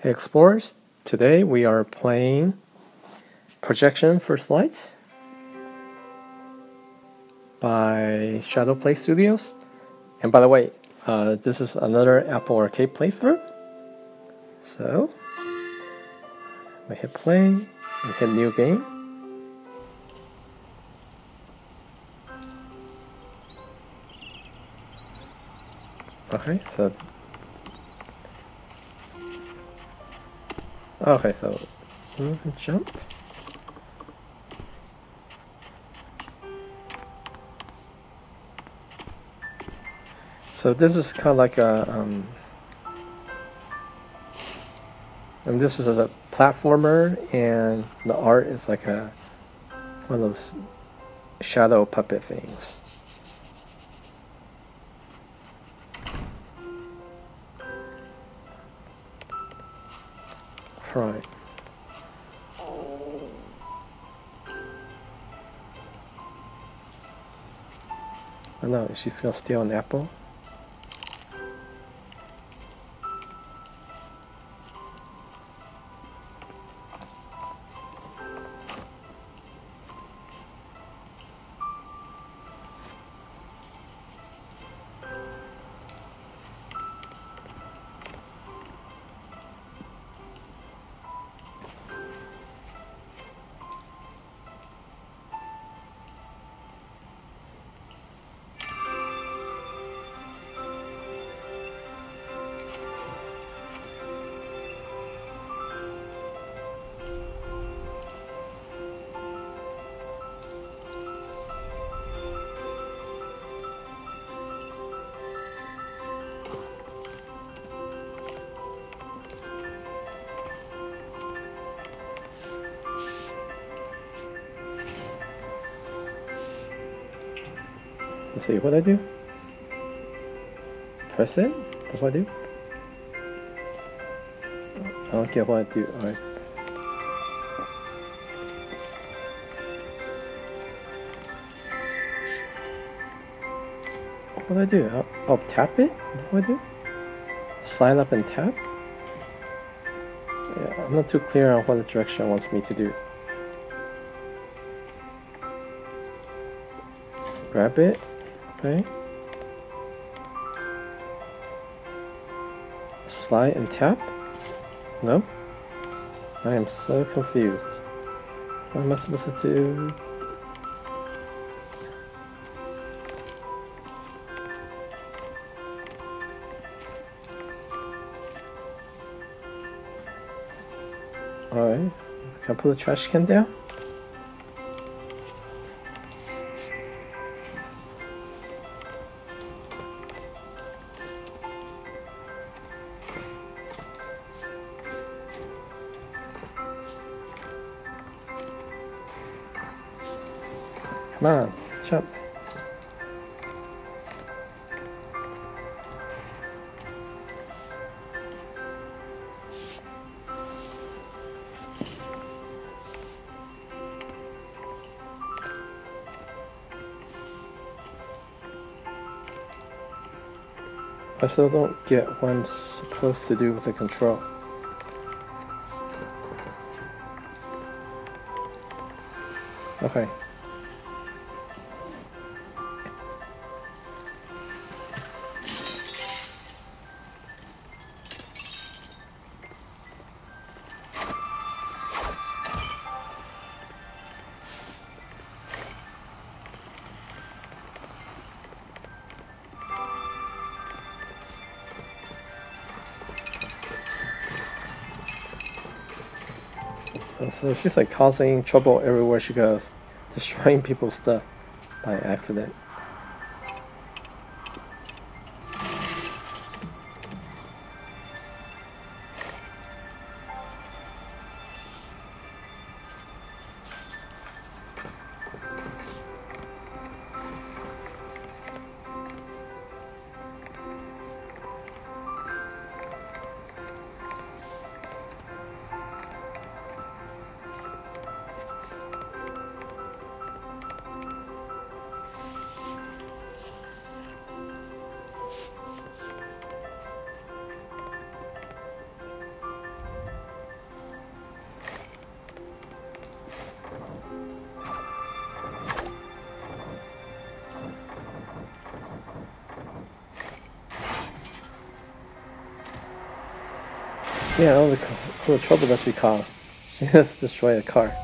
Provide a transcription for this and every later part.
Hey Explorers, today we are playing Projection First Light by Shadowplay Studios. And by the way, this is another Apple Arcade playthrough. So, we hit play and hit new game. Okay, so move and jump. So this is kind of like and this is a platformer, and the art is like one of those shadow puppet things. Right. Oh no, she's gonna steal an apple. Let's see what I do. Press it? That's what I do? I don't get what I do. Alright. What do I do? I'll tap it? What do I do? Slide up and tap? Yeah, I'm not too clear on what direction it wants me to do. Grab it. Okay. Slide and tap? No? I am so confused. What am I supposed to do? Alright. Can I put the trash can down? Come on, jump. I still don't get what I'm supposed to do with the control. Okay. So she's like causing trouble everywhere she goes, destroying people's stuff by accident. Yeah, all the trouble that she caused. She just destroyed a car.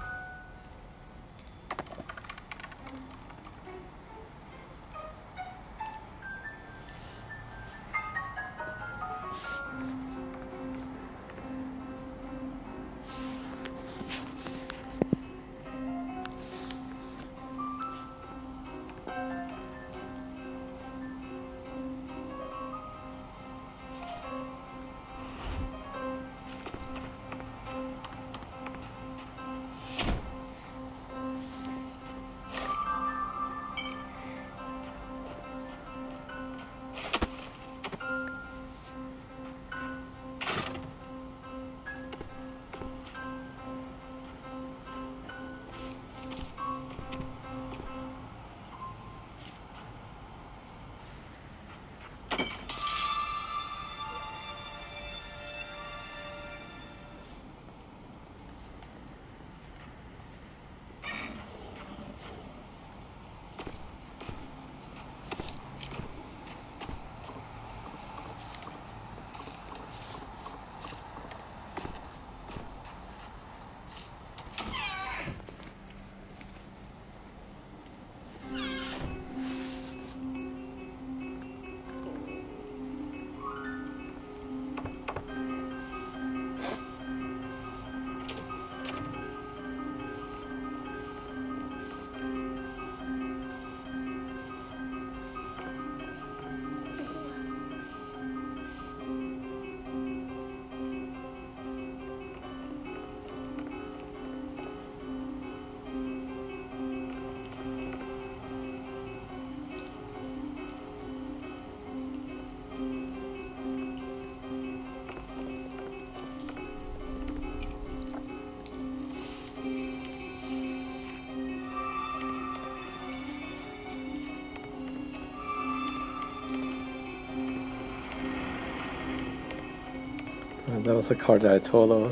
That was a car that I totaled.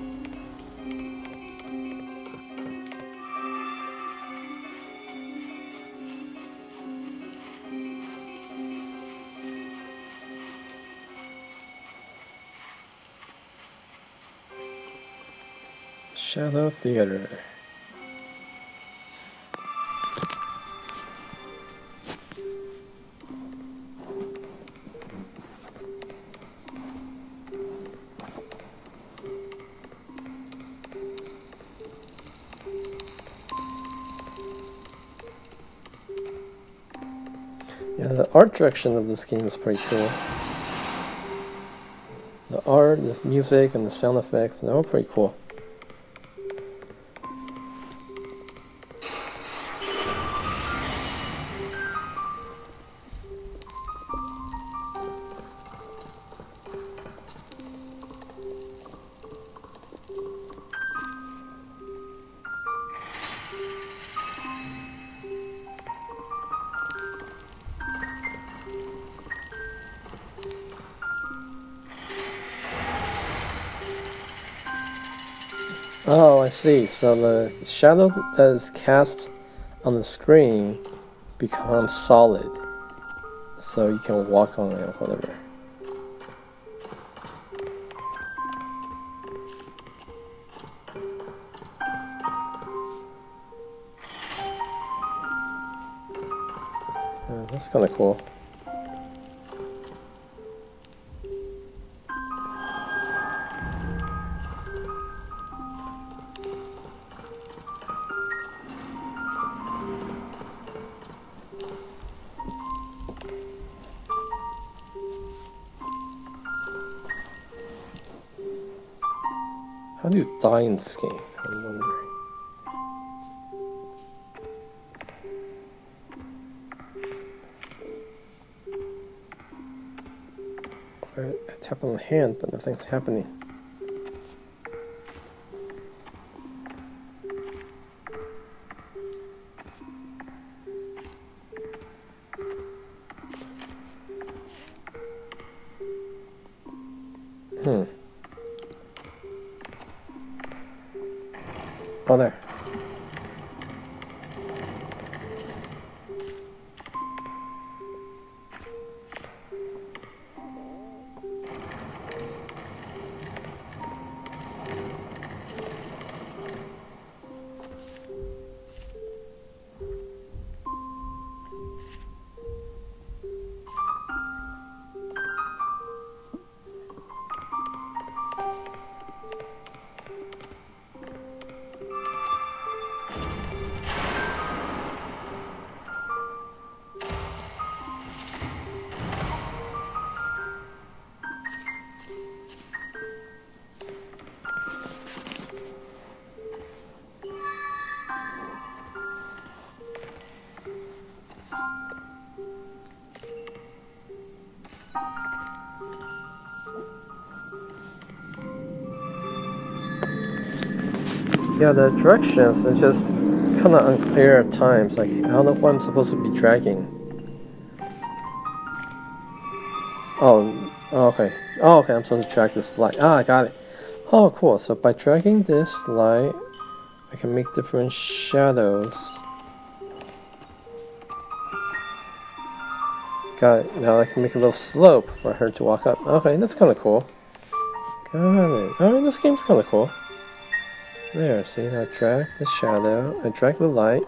Shadow Theater. Yeah, the art direction of this game is pretty cool. The art, the music, and the sound effects, they're all pretty cool. Oh, I see. So the shadow that is cast on the screen becomes solid. So you can walk on it or whatever. That's kind of cool. How do you die in this game? I'm wondering. I tap on the hand, but nothing's happening. Oh, there. Yeah, the directions are just kind of unclear at times. Like, I don't know what I'm supposed to be dragging. Oh, okay. Oh, okay, I'm supposed to drag this light. Ah, I got it. Oh, cool. So by dragging this light, I can make different shadows. Got it. Now I can make a little slope for her to walk up. Okay, that's kind of cool. Got it. Alright, this game's kind of cool. There, see, I drag the shadow, I drag the light.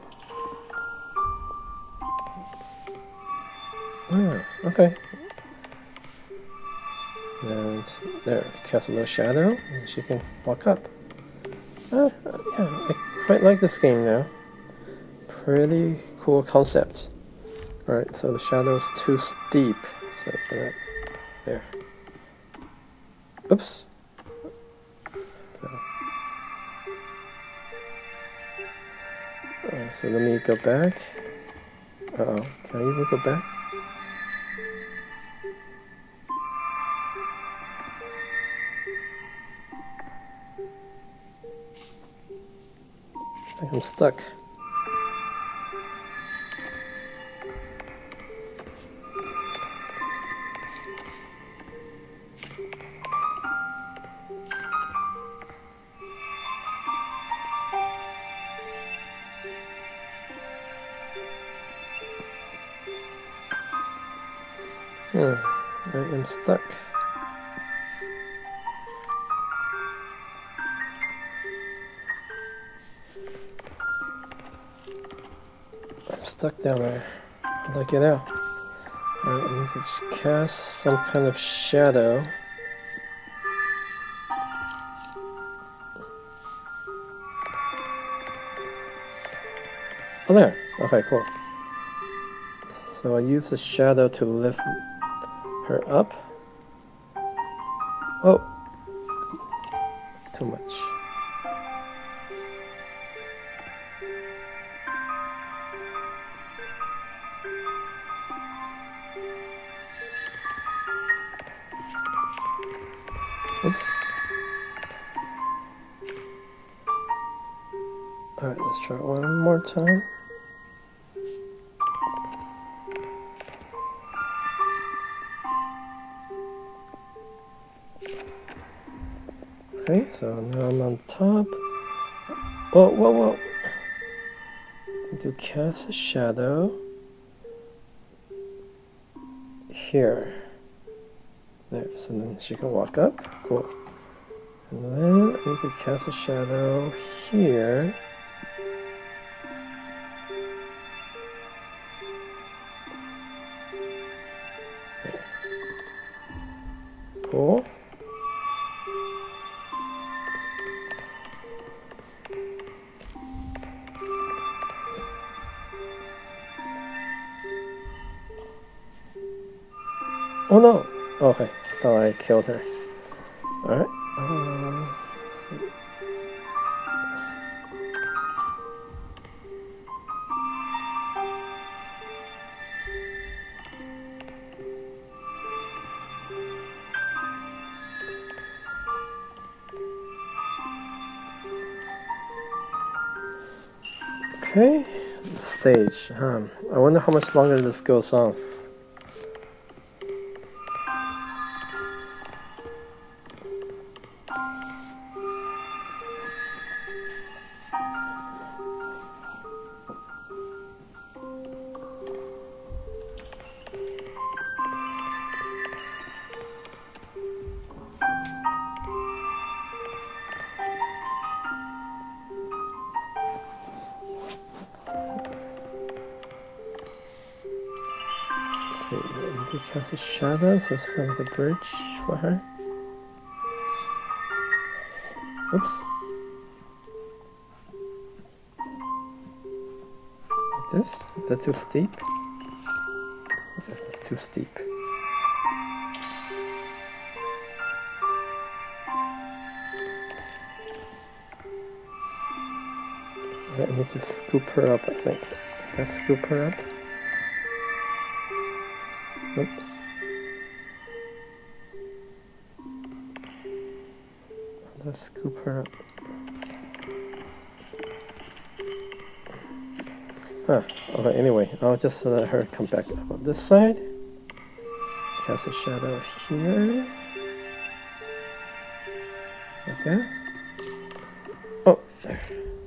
Oh, okay. And there, cast a little shadow, and she can walk up. Yeah, I quite like this game now. Pretty cool concept. Alright, so the shadow's too steep. So put that there. Oops. Alright, so let me go back. Uh-oh, can I even go back? I think I'm stuck. I am stuck. I'm stuck down there. How do I get out? Alright, I need to just cast some kind of shadow. Oh, there. Okay, cool. So I use the shadow to lift her up. Oh, too much. Oops. Alright, let's try it one more time. Okay, so now I'm on top. Whoa, whoa, whoa. Do cast a shadow here. There, so then she can walk up. Cool. And then I need to cast a shadow here. There. Cool. Oh no! Okay, I thought I killed her. Alright. Okay, the stage. I wonder how much longer this goes on. See, I need to cast a shadow, so it's kind of like a bridge for her. Oops. Like this? Is that too steep? That's too steep. I need to scoop her up, I think. Can I scoop her up? Nope. Let's scoop her up. Huh. Okay, anyway, I'll just let her come back up on this side. Cast a shadow here. Like that. Oh, there.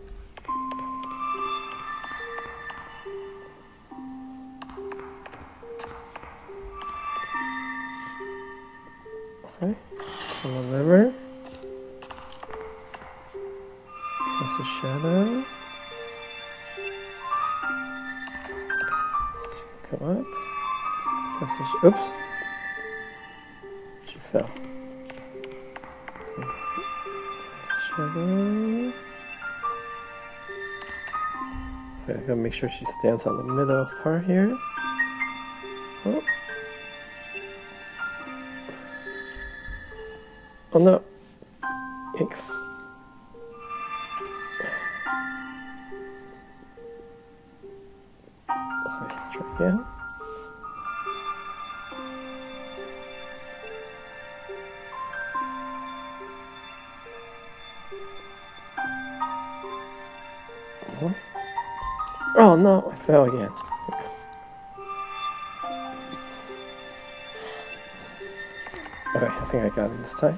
Okay. Pull a lever. Cast a shadow. Come up. Cast a oops. She fell. Cast a shadow. Okay, I gotta make sure she stands on the middle part here. Oh. Oh no. Yikes. Okay, try again. Oh no, I fell again. Thanks. Okay, I think I got it this time.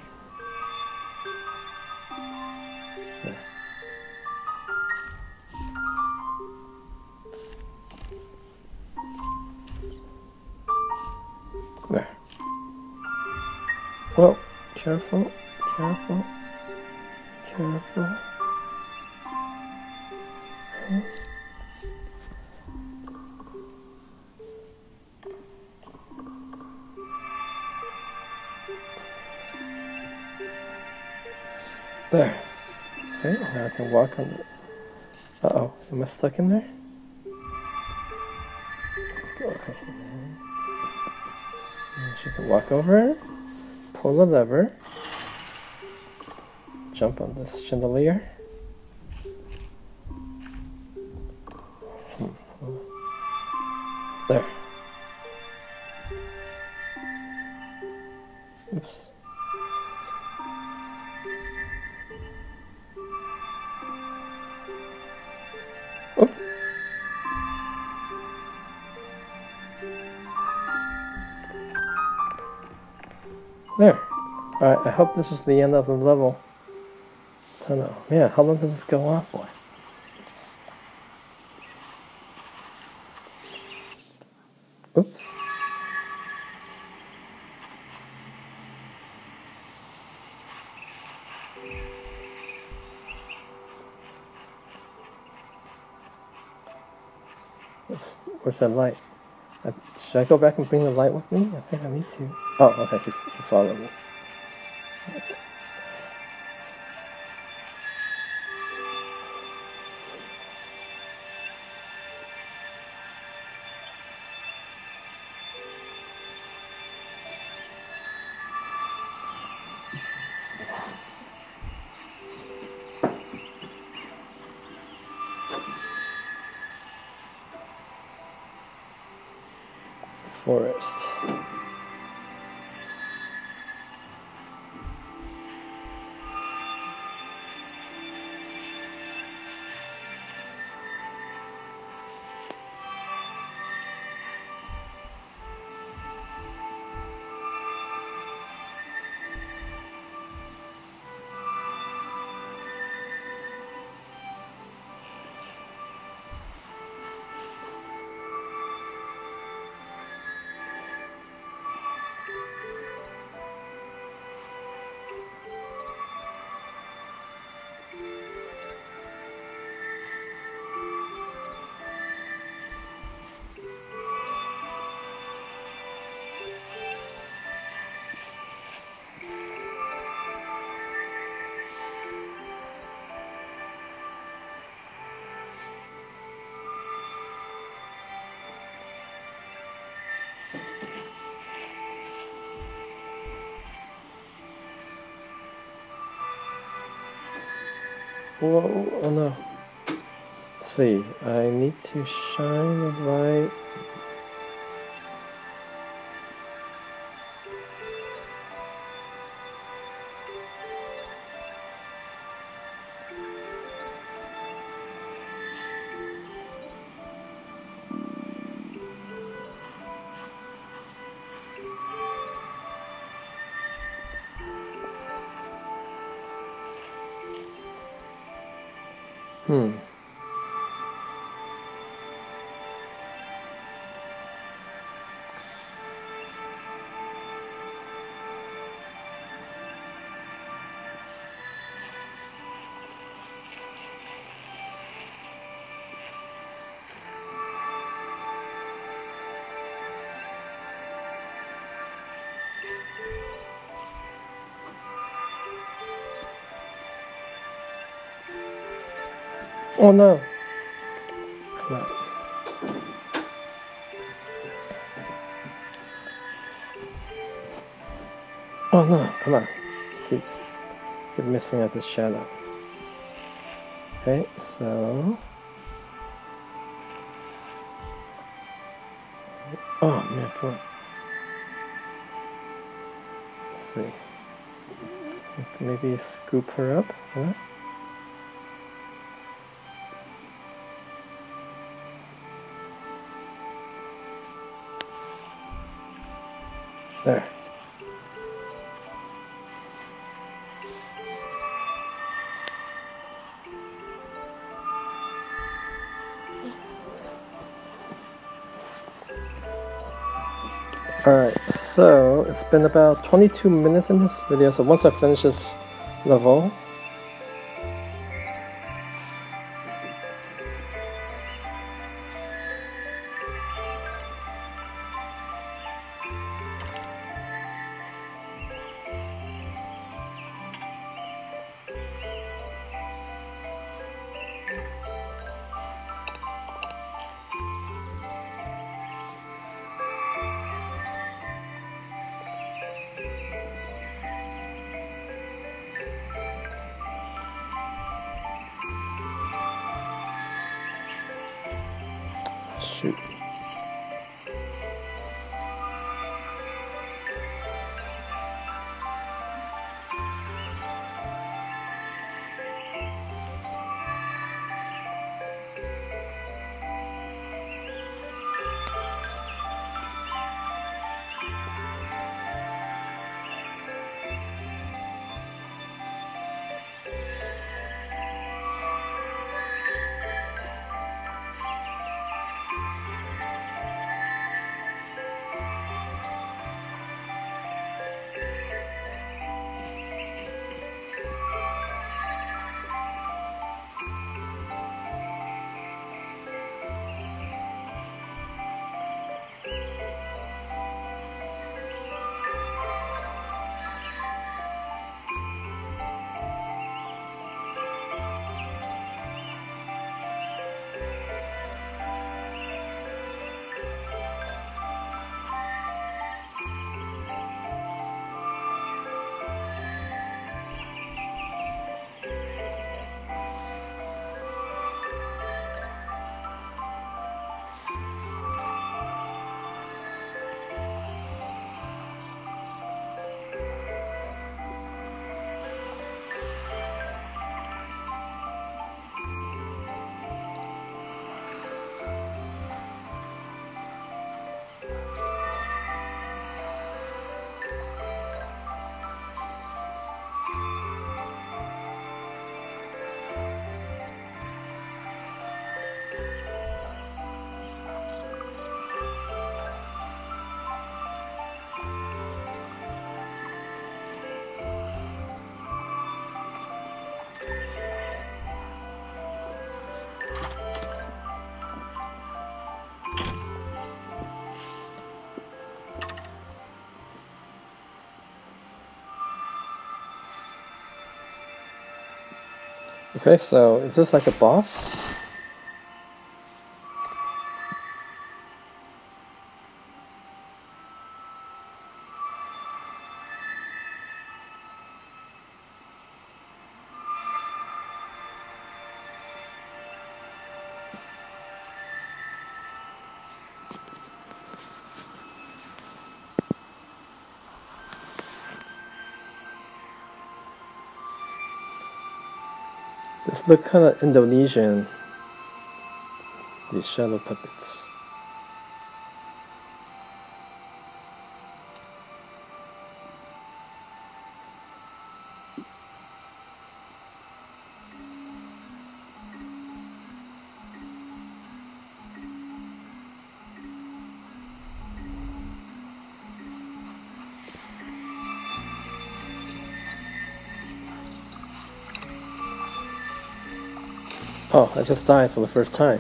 There. There. Well, careful, careful, careful. Okay. There. Okay, now I can walk on the... Uh-oh, am I stuck in there? Okay. And she can walk over, pull a lever, jump on this chandelier. There. Oops. Oh. There. Alright, I hope this is the end of the level. I don't know. Man, how long does this go on for? Oops. Oops. Where's that light? Should I go back and bring the light with me? I think I need to. Oh, okay, you follow me. Forest. Whoa, oh no. Let's see, I need to shine the light. Hmm. Oh no! Come on. Oh no, come on. Keep missing out this shadow. Okay, so... Oh man, come on. Let's see. Maybe scoop her up, huh? There. Alright, so it's been about 22 minutes in this video, so once I finish this level, shoot. Okay, so is this like a boss? This look kind of Indonesian, these shadow puppets. Oh, I just died for the first time.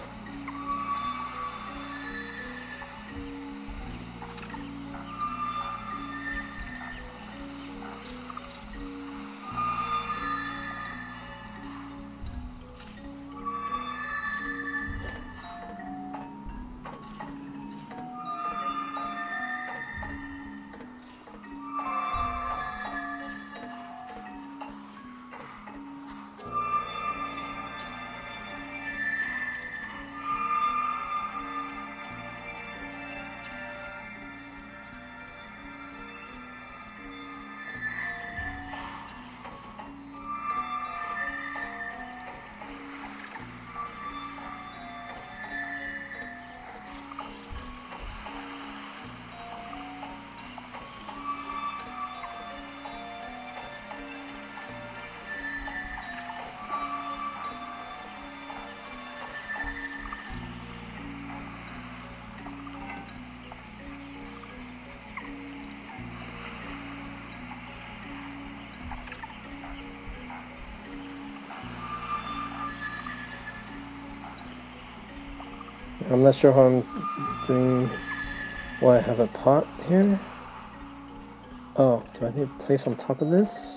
I'm not sure how I'm doing. Why I have a pot here? Oh, do I need to place on top of this?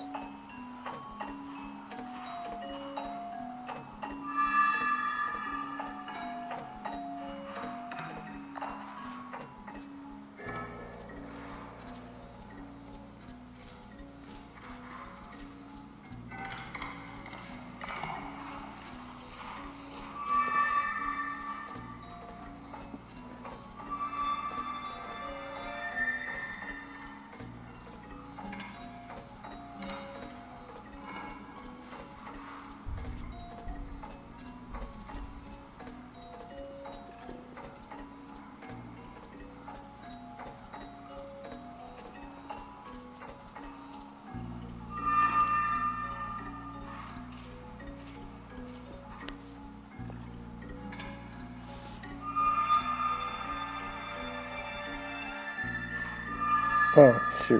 Oh, shoot.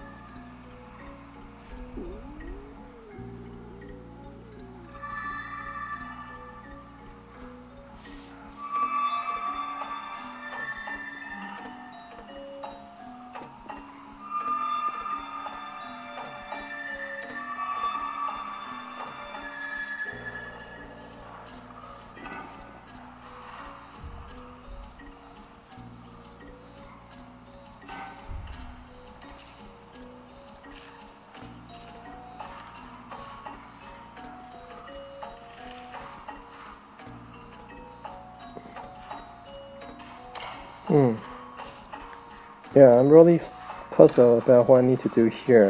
Yeah, I'm really puzzled about what I need to do here.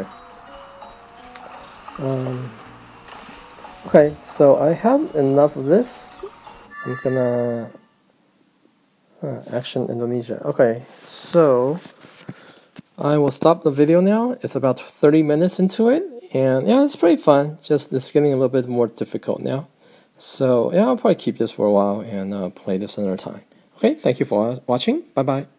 Okay, so I have enough of this. I'm gonna Action Indonesia. Okay, so I will stop the video now. It's about 30 minutes into it, and yeah, it's pretty fun. Just it's getting a little bit more difficult now. So yeah, I'll probably keep this for a while and play this another time. Okay, thank you for watching. Bye bye.